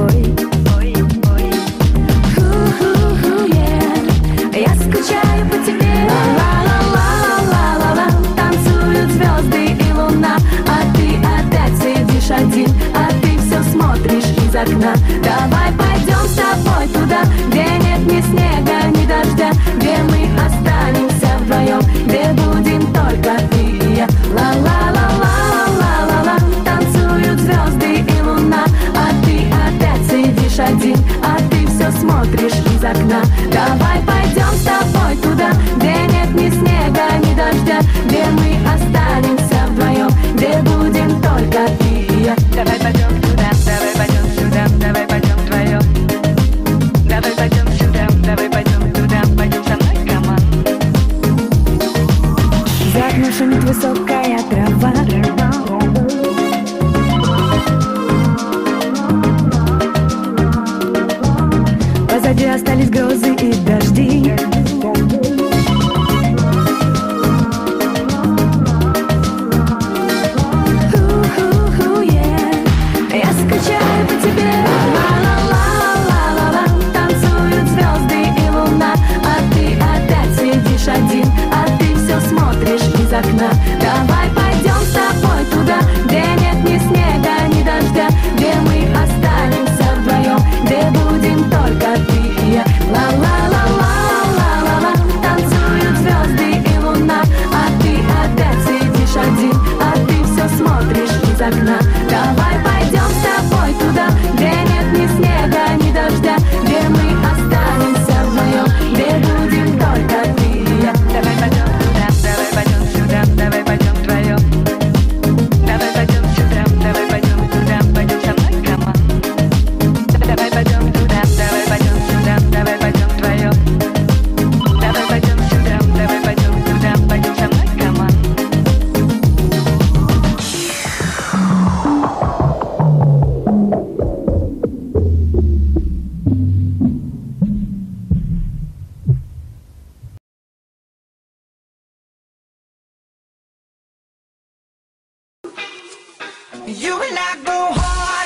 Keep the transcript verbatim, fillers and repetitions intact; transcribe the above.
тобой. Ху-ху-ху, yeah. Я скучаю по тебе. Ла-ла-ла-ла-ла-ла-ла. Танцуют звезды и луна, а ты опять сидишь один, а ты все смотришь из окна. Давай пойдем с тобой туда, где нет ни снега, ни дождя, где мы останемся вдвоем, где будем только ты и я. Ла-ла-ла-ла-ла-ла-ла. Танцуют звезды и луна, а ты опять сидишь один, а ты все смотришь из окна. Давай пойдем с тобой туда, где нет ни снега, ни дождя, где мы останемся вдвоем, где будем только ты и я. Давай пойдем туда, давай пойдем сюда, давай пойдем вдвоем. Давай пойдем сюда, давай пойдем туда, пойдем со мной, команд. За окном шумит высокая трава. Позади остались грозы и дожди. Ху-ху-ху, yeah. Я скучаю по тебе. Ла-ла-ла-ла-ла-ла. Танцуют звезды и луна, а ты опять сидишь один, а ты все смотришь из окна. Давай пойдем с тобой туда, где нет ни снега, ни дождя, где мы останемся вдвоем, где будем только ты и я. Ла-ла-ла-ла-ла-ла-ла. Танцуют звезды и луна, а ты опять сидишь один, а ты все смотришь из окна. Давай пойдем с тобой туда, где нет ни снега, ни дождя, где мы останемся вдвоем, где будем только ты и я. Давай пойдем туда, давай пойдем сюда, давай пойдем вдвоем. Давай пойдем сюда, давай пойдем туда, пойдем со мной, команд. Давай пойдем туда, давай пойдем сюда, давай пойдем вдвоем. Давай пойдем сюда, давай пойдем туда, пойдем со мной, команд. You and I go hard.